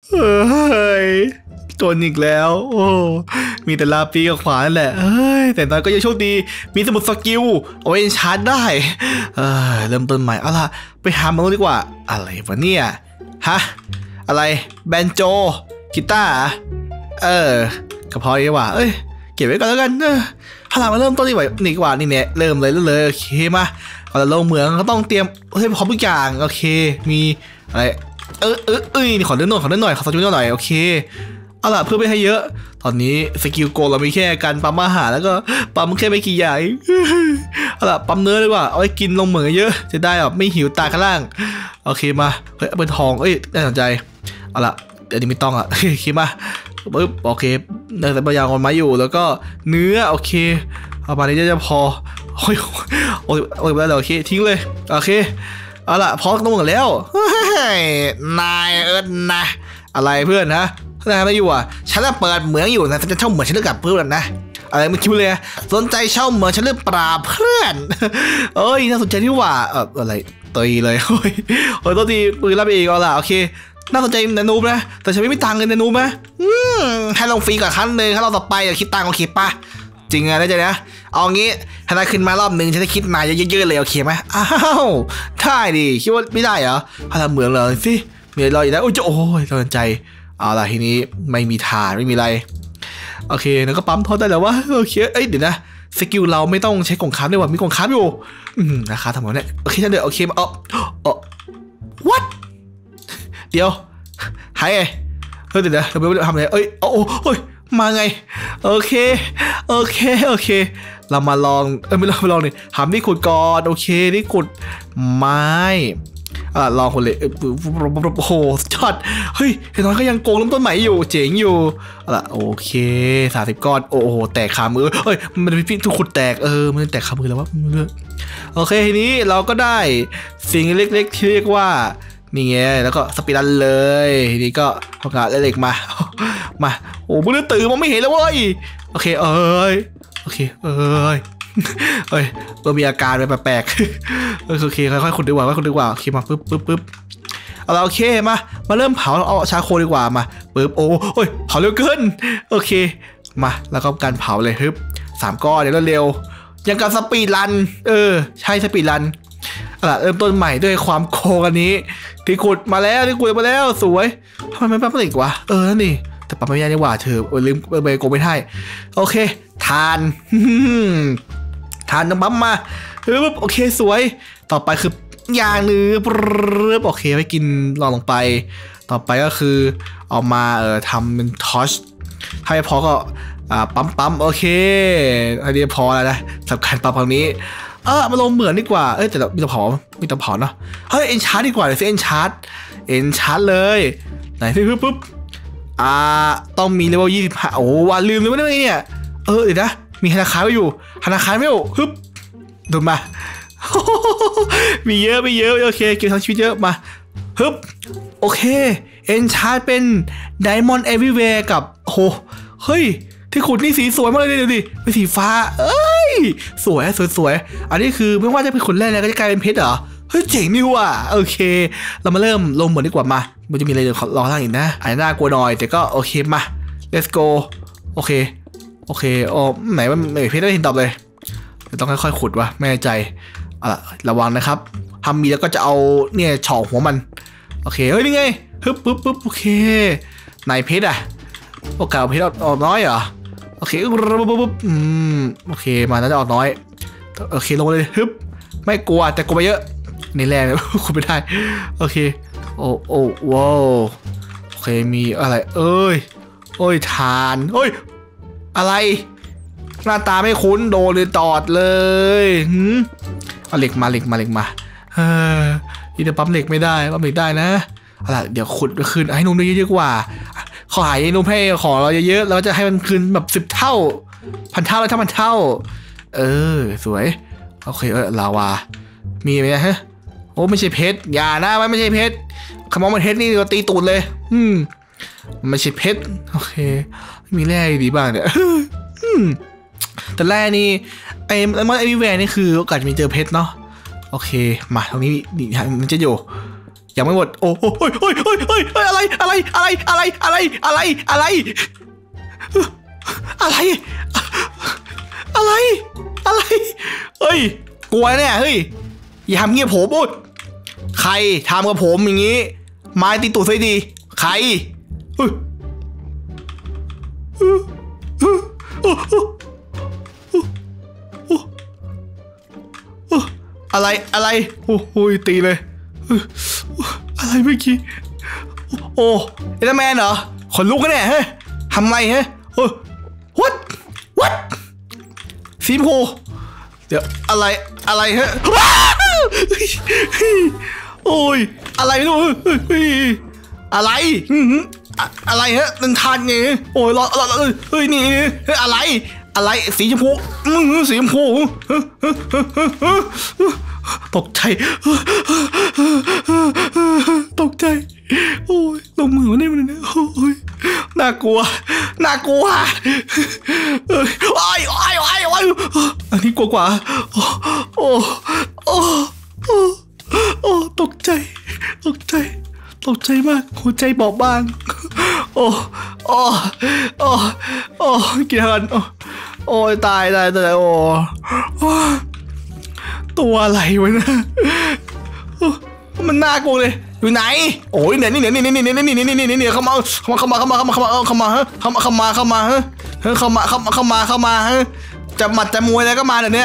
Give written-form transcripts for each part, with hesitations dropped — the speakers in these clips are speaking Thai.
เฮ้ยจนอีกแล้วโอ้มีแต่ลาปีกับขวานแหละเฮ้ยแต่น้อยก็ยังโชคดีมีสมุดสกิลเอาไว้ชาร์จได้เริ่มต้นใหม่เอาล่ะไปหามันดีกว่าอะไรวะเนี่ยฮะอะไรแบนโจกีตาร์กระเพาะดีกว่าเก็บไว้ก่อนแล้วกันถ้าเรามาเริ่มต้นดีกว่านี่เนี่ยเริ่มเลยโอเคมาก่อนจะลงเหมืองก็ต้องเตรียมพร้อมทุกอย่างโอเคมีอะไรนี่ขอเล่นหน่อยขอสกิลหน่อยโอเคเอาล่ะเพื่อไม่ให้เยอะตอนนี้สกิลโกเรามีแค่การปั๊มอาหารแล้วก็ปั๊มแค่ไม่กี่อย่างเอาล่ะปั๊มเนื้อดีกว่าเอาไว้กินลงเหมืองเยอะจะได้แบบไม่หิวตาข้างล่างโอเคมาเป็นทองน่าสนใจเอาล่ะเดี๋ยวนี้ไม่ต้องโอเคมาปึ๊บโอเคได้แต่บางอย่างออกมาอยู่แล้วก็เนื้อโอเคเอามานี้จะพอโอ้ยไปแล้วโอเคทิ้งเลยโอเคเอาล่ะพอต้องหมดแล้วนายนะอะไรเพื่อนนะนายไม่อยู่ฉันจะเปิดเหมืองอยู่นะฉันจะเช่าเหมืองฉันเลือกกับเพื่อนนะอะไรไม่คิดเลยสนใจเช่าเหมืองฉันเลือกปราบเพื่อนน่าสนใจที่ว่าอะไรตีเลยโอ้ยตัวดีปืนรับเองเอาล่ะโอเคน่าสนใจนานูบนะแต่ฉันไม่มีตังค์เลยนานูบนะให้ลงฟรีก่อนครั้งหนึ่งถ้าเราต่อไปอย่าคิดตังค์โอเคป่ะจริงไงได้ใจนะเอางี้ถ้านายขึ้นมารอบหนึ่งฉันจะคิดนายเยอะๆเลยโอเคไหมอ้าวได้ดิคิดว่าไม่ได้เหรอพาทำเหมืองเลยสิมีอะไรอีกแล้วโอ้ยสนใจเอาล่ะทีนี้ไม่มีฐานไม่มีอะไรโอเคแล้วก็ปั๊มทอดได้แล้ววะโอเคเดี๋ยวนะสกิลเราไม่ต้องใช้กล่องค้ำด้วยว่ะมีกล่องค้ำอยู่ราคาทำไมเนี่ยโอเคฉันเดี๋ยวโอเคwhatเดี๋ยวหายไงเดี๋ยวเราไม่ได้ทำอะไรโอ้ยมาไงโอเคเรามาลองไม่ลองเลยทำที่ขุดก่อนโอเคที่ขุดไม้ลองคนเลยโอ้โหช็อตเฮ้ยเห็นน้อยก็ยังโกงเริ่มต้นใหม่อยู่เจ๋งอยู่โอเค30ก้อนโอ้โหแตกขามือมันเป็นพี่ทุกขุดแตกมันแตกขามือแล้ววะโอเคทีนี้เราก็ได้สิ่งเล็กๆที่เรียกว่านี่ไงแล้วก็สปีดันเลยทีนี้ก็ประกาศเหล็กมาโอ้มือตื่นมองไม่เห็นแล้วเว้ยโอเคเรามีอาการแปลกโอเคค่อยๆขุดดีกว่าโอเคมาปึ๊บเอาละโอเคมาเริ่มเผาเอาชาโคดีกว่ามาปึ๊บโอ้ยเผาเร็วเกินโอเคมาแล้วก็การเผาเลยฮึบ3ก้อนเดี๋ยวเร็วยังกับสปีดรันใช่สปีดรันเริ่มต้นใหม่ด้วยความโคกันนี้ที่ขุดมาแล้วสวยทำไมไม่ปั๊มอีกวะนั่นนี่แต่ปั๊มไม่ได้นี่หว่าเธอลืมเบรกโกไม่ได้โอเคทานต้องปั๊มมาโอเคสวยต่อไปคืออย่างนึงโอเคไว้กินลงไปต่อไปก็คือเอามาทำเป็นทอชถ้าไม่พอก็ปั๊มโอเคอันนี้พอแล้วนะสำหรับการปั๊มครั้งนี้มาลงเหมือนดีกว่าแต่มีตะเผาเนาะเฮ้ยเอ็นชาร์ดดีกว่าเอ็นชาร์ดเลยไหนปึ๊บต้องมีเลเวล25โอ้ว่าลืมเลยว่าเนี่ยเดี๋ยวนะมีธนาคารไว้อยู่ธนาคารไม่อยู่ฮึบดูมามีเยอะโอเคเก็บทั้งชีวิตเยอะมาฮึบโอเคเอ็นชาร์ดเป็นไดมอนด์เอวิเวร์กับเฮ้ยที่ขุดนี่สีสวยมากเลยดูดิเป็นสีฟ้าสวยอันนี้คือไม่ว่าจะเป็นขุดแร่อะไรก็จะกลายเป็นเพชรเหรอเฮ้ยเจ๋งนี่ว่ะโอเคเรามาเริ่มลงเหมือนดีกว่ามามันจะมีอะไรเดี๋ยวรอทางอีกนะอาจจะน่ากลัวหน่อยแต่ก็โอเคมา let's go โอเคไหนมันเพชรได้หินตอบเลยต้องค่อยๆขุดวะไม่แน่ใจระวังนะครับทำมีแล้วก็จะเอาเนี่ยเฉาะหัวมันโอเคเฮ้ยนี่ไงปึ๊บโอเคไหนเพชรโอกาสเพชรออกน้อยเหรอโอเคโอเคมาแล้วจะออกน้อยโอเคลงเลยฮึบไม่กลัวแต่กลัวไปเยอะนี่แรงเลยคุณไม่ได้โอเคโอ้ว้าวโอเคมีอะไรทานอะไรหน้าตาไม่คุ้นโดนเลยตอดเลยเอาเหล็กมาที่จะปั๊มเหล็กไม่ได้นะเดี๋ยวขุดคืนให้นุ่มได้เยอะกว่าขอหายนุ่มให้ของเราเยอะๆเราจะให้มันคืนแบบ10 เท่า1,000 เท่าแล้วถ้า1,000 เท่าสวยโอเคลาวามีไหมฮะไม่ใช่เพชรอย่านะไม่ใช่เพชรขมองมันเพชรนี่เราตีตูดเลยไม่ใช่เพชรโอเคมีแร่ดีบ้างเนี่ยแต่แร่นี่มันไอวิแวร์นี่คือโอกาสมีเจอเพชรเนาะโอเคมาตรงนี้มันจะอยู่ยังไม่หมดโอ้โหเฮ้ยอะไรอะไรอะไรเฮ้ยกลัวเนี่ยเฮ้ยอย่าทำเงี้ยผมโอ๊ยใครทำกับผมอย่างงี้ไม้ตีตูดซะดีใครอะไรโอ้ยตีเลยอะไรเมื่อกี้โอ้เอเดอร์แมนเหรอขนลุกกันเนี่ยเฮ้ยทำไรฮะwhat สีชมพูเดี๋ยวอะไรฮะโอ้ยอะไรไม่รู้อะไรฮะนันทานไงโอ้ยรอเฮ้ยนี่อะไรสีชมพูตกใจโอ้ยลงมือมาได้มันเนี่ยโอ้ยน่ากลัวโอ้ยอันนี้กลัวกว่าโอ้ตกใจมากหัวใจบอบบางโอ้กี่ทันโอ้ยตายโอ้ตัวอะไรวะนะมันน่ากลัวเลยอยู่ไหนโอ้ยเนี่ยนี่เข้ามาจะหมัดจะมวยแล้วก็มาเดี๋ยวนี้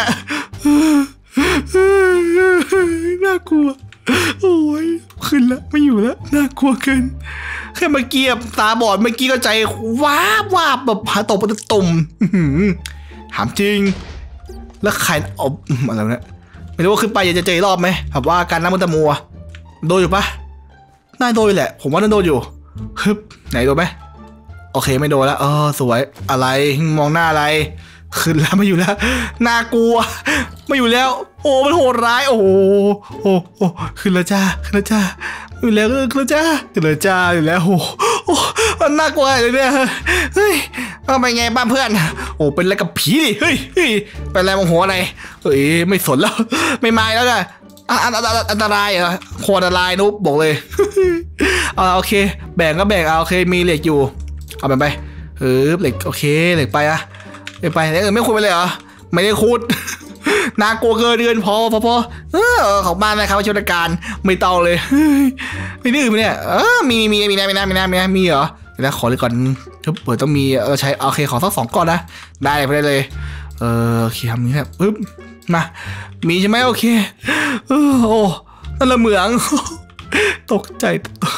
น่ากลัวโอ้ยขึ้นแล้วไม่อยู่แล้วน่ากลัวเกินแค่เมื่อกี้ตาบอดเมื่อกี้ก็ใจว้าบแบบหาตกประตุ่มถามจริงแล้วใครเอาอะไรเนี่ยไม่รู้ว่าขึ้นไปจะเจอรอบไหมแบบว่าการน้ำมันตะมัวโดนอยู่ปะน่าโดนแหละผมว่าน่าโดนอยู่ฮึบไหนโดนไหมโอเคไม่โดนแล้วสวยอะไรมองหน้าอะไรขึ้นแล้วไม่อยู่แล้วน่ากลัวไม่อยู่แล้วโอ้มันโหดร้ายโอ้ขึ้นแล้วจ้าอยู่แล้วขึ้นแล้วจ้าอยู่แล้วโอ้มันน่ากลัวเลยเนี่ยเฮ้ยไปไงบ้านเพื่อนโอ้เป็นอะไรกับผีดิเฮ้ยเป็นอะไรมองหัวอะไรไม่สนแล้วไม่มาแล้วนะอันตรายเหรอโคตรอันตรายนุ๊บบอกเลยโอเคแบ่งก็แบ่งโอเคมีเหล็กอยู่เอาไปเหล็กโอเคเหล็กไปไปไม่ขุดไปเลยเหรอไม่ได้ขุดน่ากลัวเกินพอของบ้านนะครับชนการไม่ต้องเลยไม่ดื้อไหมเนี่ยมีเหรอแล้วขอเลยก่อนถ้าเปิดต้องมีใช้โอเคขอสัก2ก้อนนะได้เลยโอเคทำนี้แหละปึ๊บมามีใช่ไหมโอเคโอ้นั่นละเหมืองตกใจ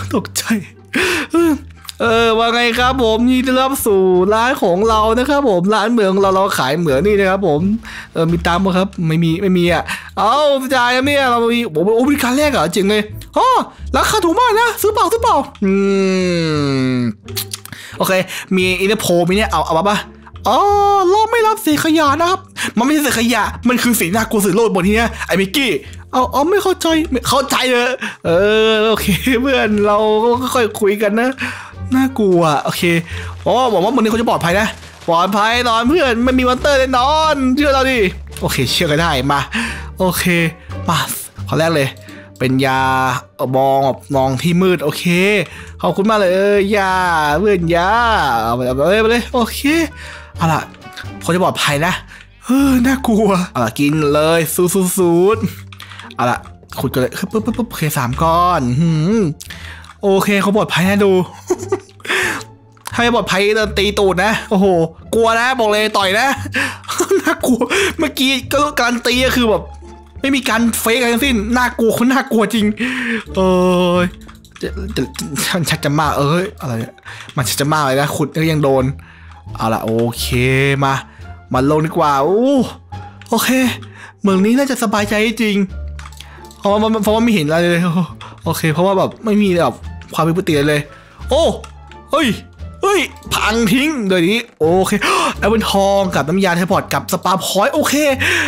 ว่าไงครับผมยินดีต้อนรับสู่ร้านของเรานะครับผมร้านเหมืองเราขายเหมืองนี่นะครับผมมีตามมั้ยครับไม่มีจ่ายเนี่ยเรามีบริการแรกเหรอจริงเลยราคาถูกมากนะซื้อเปล่าโอเคมีอินเตอร์โพมีเนี่ยเอาป่ะเราไม่รับเศษขยะนะครับมันไม่ใช่เศษขยะมันคือสิ่งน่ากลัวสุดโลกบนที่นี้ไอ้มิกกี้ไม่เข้าใจเลยโอเคเพื่อนเราก็ค่อยคุยกันนะน่ากลัวโอเคบอกว่าวันนี้เขาจะปลอดภัยนะปลอดภัยนอนเพื่อนไม่มีมอนเตอร์แน่นอนเชื่อเราดิโอเคเชื่อกันได้มาโอเคมาข้อแรกเลยเป็นยามองที่มืดโอเคขอบคุณมากเลยยาเพื่อนยาเอาไปเลยโอเคเอาล่ะเขาจะปลอดภัยนะน่ากลัวเอาล่ะกินเลยสูดเอาล่ะขุดกันเลยปุ๊บโอเค3ก้อนโอเคเขาปลอดภัยนะดูให้ปลอดภัยเดินตีตูดนะโอ้โหกลัวนะบอกเลยต่อยนะน่ากลัวเมื่อกี้ก็การตีก็คือแบบไม่มีการเฟกอะไรทั้งสิ้นน่ากลัวจริงฉันชักจะมาอะไรมันชักจะมาเลยนะขุดก็ยังโดนเอาล่ะโอเคมาลงดีกว่าโอเคเมืองนี้น่าจะสบายใจจริงเพราะว่าไม่เห็นอะไรเลยโอเคเพราะว่าแบบไม่มีแบบความผิดปกติเลยเฮ้ยพังทิ้งโดยนี้โอเคแอปเปิลทองกับน้ำยาเทพอร์ตกับสปาพอยต์โอเค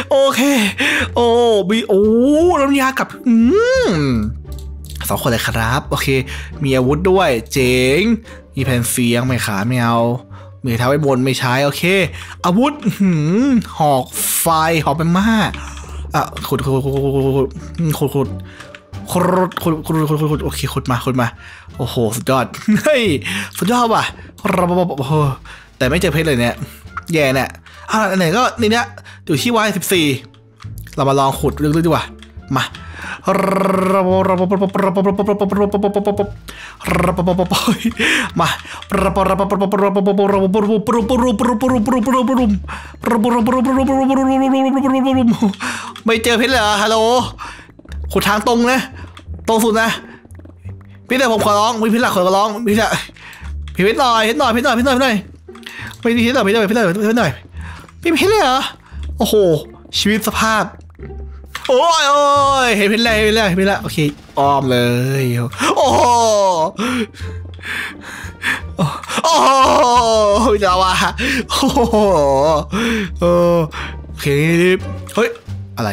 มีน้ำยากับ2 คนเลยครับโอเคมีอาวุธด้วยเจ๋งมีแผ่นเสียงไม่ขาไม่เอามีเท้าไว้บนไม่ใช้โอเคอาวุธหอกไฟหอกเป็นมากขุดขุดโอเคขุดมาโอ้โหสุดยอดเฮ้ยสุดยอดว่ะแต่ไม่เจอเพชรเลยเนี่ยแย่เนี่ยไหนก็นี่เนี่ยอยู่ที่Y14เรามาลองขุดเรื่อยๆดีกว่ามาไม่เจอเพชรเหรอฮัลโหลขุดทางตรงนะตรงสุดนะพี่แต่ผมขอร้องพี่หลักขอร้องพี่จะพี่เพชรหน่อยไม่ดีที่หน่อยพี่เพชรหน่อยพี่เพชรเลยเหรอโอ้โหชีวิตสภาพโอ้ยเห็นเพชรแล้วโอเคอ้อมเลยโอ้โหจะว่าโอเคเฮ้ยอะไร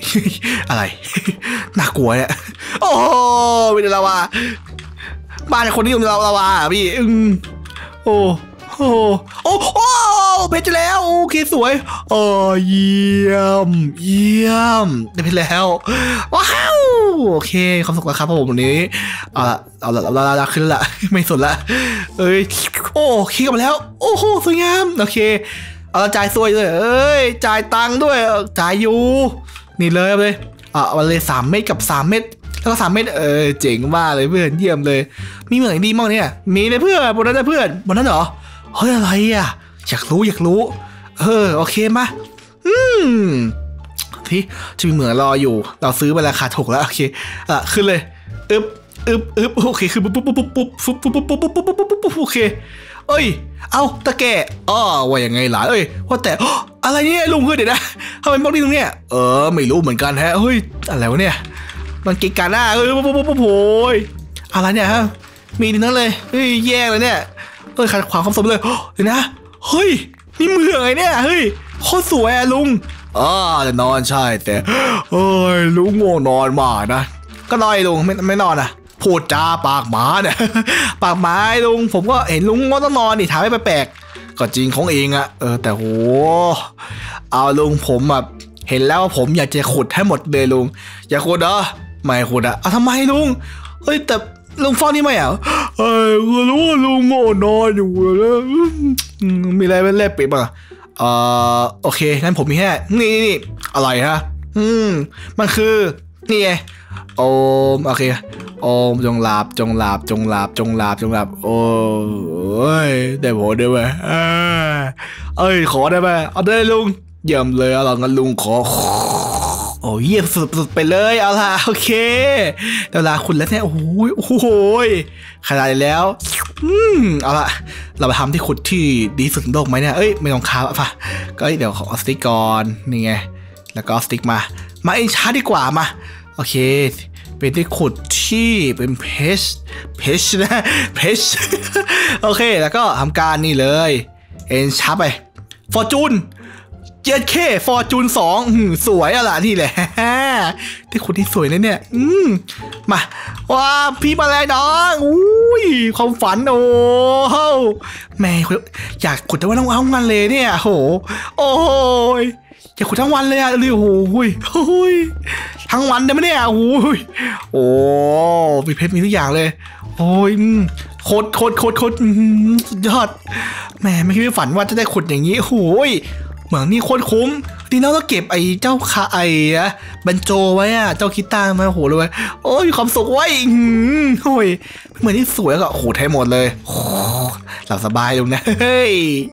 น่ากลัวเนี่ยโอ้ไม่ได้ละว่าบ้านคนที่อยู่ในละว่าพี่โอ้เพชรแล้วโอเคสวยเยี่ยมได้เพชรแล้วว้าวโอเคความสุขแล้วครับผมวันนี้เอาขึ้นละไม่สนละคิดกันมาแล้วโอ้โหสวยงามโอเคเอาจ่ายสวยเลยจ่ายตังค์ด้วยจ่ายอยู่นี่เลยเอาเลย3 เม็ดกับ3 เม็ดแล้วก็3 เม็ดเจ๋งมากเลยเพื่อนเยี่ยมเลยมีเหมือนดีมากเนี่ยมีเลยเพื่อนบนนั้นนะเพื่อนบนนั้นเหรอเฮ้ยอะไรอ่ะอยากรู้โอเคมาที่จะมีเหมือนรออยู่เราซื้อไปราคาถูกแล้วโอเคขึ้นเลยโอเคคือปุ๊บโอเคเอาตะแกว่ายังไงหลานว่าแต่อะไรเนี่ยลุงเดี๋ยวนะทำไมบล็อกนี้ตรงเนี้ยไม่รู้เหมือนกันฮะเฮ้ยอะไรวะเนี่ยมันกินกันโอ้ยอะไรเนี่ยฮะมีดีนั่นเลยแย่เลยเนี่ยขัดขวางความสมบูรณ์เลยเดี๋ยวนะเฮ้ยนี่มือไงเนี่ยเฮ้ยโคตรสวยอะลุงจะนอนใช่แต่ลุงง่วงนอนมากนะก็นอนลุงไม่นอนอะพูดจาปากหมาเนี่ยปากหมาลุงผมก็เห็นลุงก็ต้องนอนนี่ถามไม่แปลกก็จริงของเองอะแต่โหเอาลุงผมแบบเห็นแล้วผมอยากจะขุดให้หมดเลยลุงอยากขุดไม่ขุดทำไมลุงแต่ลุงฟ้องนี่ไหมก็รู้ว่าลุงโง่นอนอยู่แล้วมีอะไรเป็นแลบปิดบ้างโอเคงั้นผมมีแค่นี่อะไรฮะมันคือนี่ไงโอเคจงหลับโอ้ยได้ผลได้ไหมขอได้ไหมเอาได้ลุงเยี่ยมเลยเอาล่ะงั้นลุงขอเยี่ยมสุดไปเลยเอาล่ะโอเคเวลาคุณแล้วเนี่ยโอ้โหขนาดนี้แล้วเอาล่ะเราไปทำที่ขุดที่ดีสุดในโลกไหมเนี่ยไม่ต้องคาป่ะก็เดี๋ยวขอสติ๊กก่อนนี่ไงแล้วก็สติ๊กมาเอ็นชาร์ดีกว่ามาโอเคเป็นที่ขุดที่เป็นเพชนะเพชโอเคแล้วก็ทำการนี่เลยเอ็นชาร์ไปฟอร์จูน7K ฟอร์จูน2สวยอะล่ะนี่แหละที่ขุดที่สวยเลยเนี่ยมาว้าพี่มาแล้วน้องอุ้ยความฝันแม่อยากขุดแต่ว่าต้องเอางานเลยเนี่ยโอ้ยอยากขุดทั้งวันเลยอะเลยโอ้ยทั้งวันได้ไหมเนี่ยโอ้มีเพชรมีทุกอย่างเลยโอ้ยโคตรสุดยอดแม่ไม่คิดไม่ฝันว่าจะได้ขุดอย่างนี้โอ้ยเหมือนนี่โคตรคุ้มดีแล้วต้องเก็บไอ้เจ้าบันโจไว้เจ้ากีตาร์มาเลยโอ้ยความสุขไว้โอ้ยเหมือนที่สวยก็แท้หมดเลยหลับสบายลงนะเฮ้ย